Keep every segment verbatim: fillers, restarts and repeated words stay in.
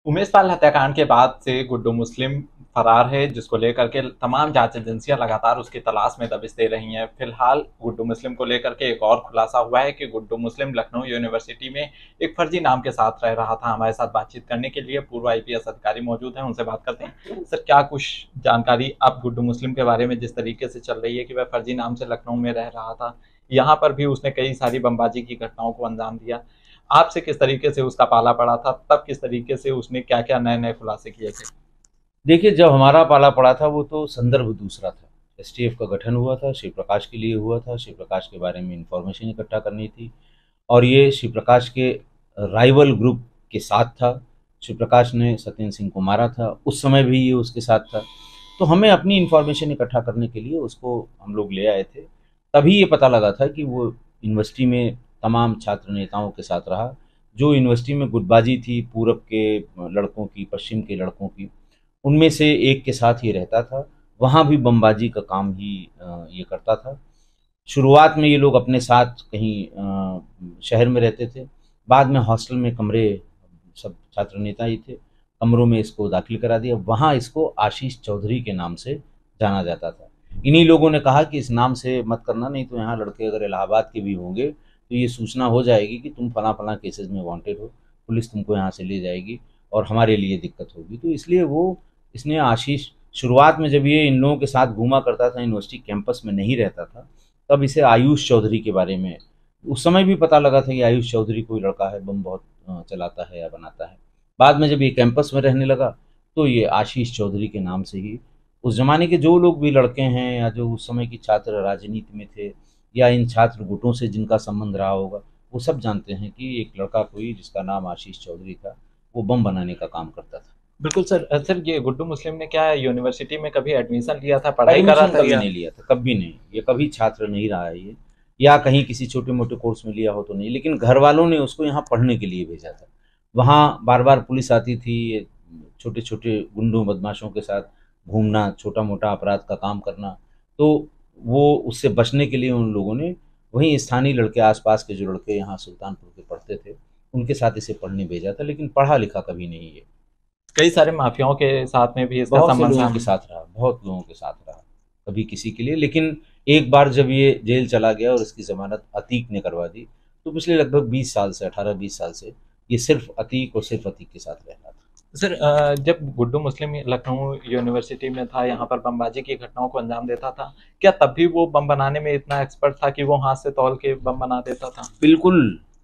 उमेश पाल हत्याकांड के बाद से गुड्डू मुस्लिम फरार है, जिसको लेकर के तमाम जांच एजेंसियां लगातार उसकी तलाश में दबिश दे रही हैं। फिलहाल गुड्डू मुस्लिम को लेकर के एक और खुलासा हुआ है कि गुड्डू मुस्लिम लखनऊ यूनिवर्सिटी में एक फर्जी नाम के साथ रह रहा था। हमारे साथ बातचीत करने के लिए पूर्व आईपीएस अधिकारी मौजूद हैं, उनसे बात करते हैं। सर, क्या कुछ जानकारी आप गुड्डू मुस्लिम के बारे में, जिस तरीके से चल रही है कि वह फर्जी नाम से लखनऊ में रह रहा था, यहाँ पर भी उसने कई सारी बमबाजी की घटनाओं को अंजाम दिया, आपसे किस तरीके से उसका पाला पड़ा था, तब किस तरीके से उसने क्या क्या नए नए खुलासे किए थे? देखिए, जब हमारा पाला पड़ा था वो तो संदर्भ दूसरा था। एसटीएफ का गठन हुआ था, शिव प्रकाश के लिए हुआ था। शिव प्रकाश के बारे में इंफॉर्मेशन इकट्ठा करनी थी और ये शिव प्रकाश के राइवल ग्रुप के साथ था। शिव प्रकाश ने सत्येंद्र सिंह को मारा था, उस समय भी ये उसके साथ था। तो हमें अपनी इंफॉर्मेशन इकट्ठा करने के लिए उसको हम लोग ले आए थे। तभी ये पता लगा था कि वो यूनिवर्सिटी में तमाम छात्र नेताओं के साथ रहा। जो यूनिवर्सिटी में गुटबाजी थी पूरब के लड़कों की, पश्चिम के लड़कों की, उनमें से एक के साथ ही रहता था। वहाँ भी बमबाजी का काम ही अ, ये करता था। शुरुआत में ये लोग अपने साथ कहीं अ, शहर में रहते थे। बाद में हॉस्टल में कमरे, सब छात्र नेता ही थे, कमरों में इसको दाखिल करा दिया। वहाँ इसको आशीष चौधरी के नाम से जाना जाता था। इन्हीं लोगों ने कहा कि इस नाम से मत करना, नहीं तो यहाँ लड़के अगर इलाहाबाद के भी होंगे तो ये सूचना हो जाएगी कि तुम फला फला केसेस में वांटेड हो, पुलिस तुमको यहाँ से ले जाएगी और हमारे लिए दिक्कत होगी। तो इसलिए वो इसने आशीष, शुरुआत में जब ये इन लोगों के साथ घूमा करता था, यूनिवर्सिटी कैंपस में नहीं रहता था, तब इसे आयुष चौधरी के बारे में उस समय भी पता लगा था कि आयुष चौधरी कोई लड़का है, बम बहुत अ, चलाता है या बनाता है। बाद में जब ये कैंपस में रहने लगा तो ये आशीष चौधरी के नाम से ही उस ज़माने के जो लोग भी लड़के हैं या जो उस समय की छात्र राजनीति में थे या इन छात्र गुटों से जिनका संबंध रहा होगा, वो सब जानते हैं कि एक लड़का कोई जिसका नाम आशीष चौधरी था, वो बम बनाने का काम करता था। बिल्कुल सर। अ, सर, ये गुड्डू मुस्लिम ने क्या यूनिवर्सिटी में कभी एडमिशन लिया था, पढ़ाई करा एडमिशन था कभी या? नहीं लिया था, कभी नहीं। ये कभी छात्र नहीं रहा है ये, या कहीं किसी छोटे-मोटे कोर्स में लिया हो तो नहीं, लेकिन घर वालों ने उसको यहाँ पढ़ने के लिए भेजा था। वहाँ बार-बार पुलिस आती थी, ये छोटे-छोटे गुंडों बदमाशों के साथ घूमना, छोटा-मोटा अपराध का काम करना। तो वो उससे बचने के लिए उन लोगों ने वहीं स्थानीय लड़के, आस-पास के जो लड़के यहाँ सुल्तानपुर के पढ़ते थे, उनके साथ इसे पढ़ने भेजा था, लेकिन पढ़ा-लिखा कभी नहीं ये। कई सारे माफियाओं के साथ में भी इसका बहुत से संबंध लोगों के सामने। साथ रहा, बहुत लोगों के साथ रहा, कभी किसी के लिए। लेकिन एक बार जब ये जेल चला गया और इसकी ज़मानत अतीक ने करवा दी, तो पिछले लगभग बीस साल से, अठारह बीस साल से ये सिर्फ़ अतीक और सिर्फ़ अतीक के साथ रह रहा था। सर, अ, जब गुड्डू मुस्लिम लखनऊ यूनिवर्सिटी में था, यहाँ पर बमबाजी की घटनाओं को अंजाम देता था, क्या तब भी वो बम बनाने में इतना एक्सपर्ट था कि वो हाथ से तौल के बम बना देता था? बिल्कुल,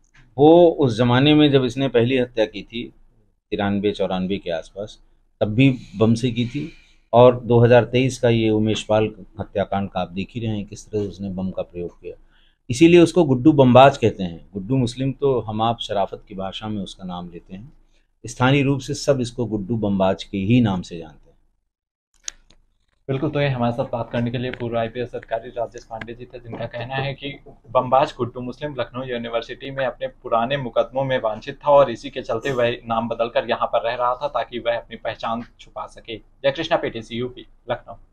वो उस ज़माने में जब इसने पहली हत्या की थी, तिरानवे चौरानवे के आसपास, तब भी बम से की थी। और दो हज़ार तेईस का ये उमेश पाल हत्याकांड का आप देख ही रहे हैं किस तरह उसने बम का प्रयोग किया। इसीलिए उसको गुड्डू बमबाज कहते हैं। गुड्डू मुस्लिम तो हम आप शराफ़त की भाषा में उसका नाम लेते हैं। स्थानीय रूप से सब इसको गुड्डू बमबाज के ही नाम से जानते हैं। बिल्कुल। तो ये हमारे साथ बात करने के लिए पूर्व आईपीएस अधिकारी राजेश पांडे जी थे, जिनका कहना है कि बमबाज गुड्डू मुस्लिम लखनऊ यूनिवर्सिटी में अपने पुराने मुकदमों में वांछित था और इसी के चलते वह नाम बदलकर यहाँ पर रह रहा था ताकि वह अपनी पहचान छुपा सके। जय कृष्णा, पीटीसी यूपी, लखनऊ।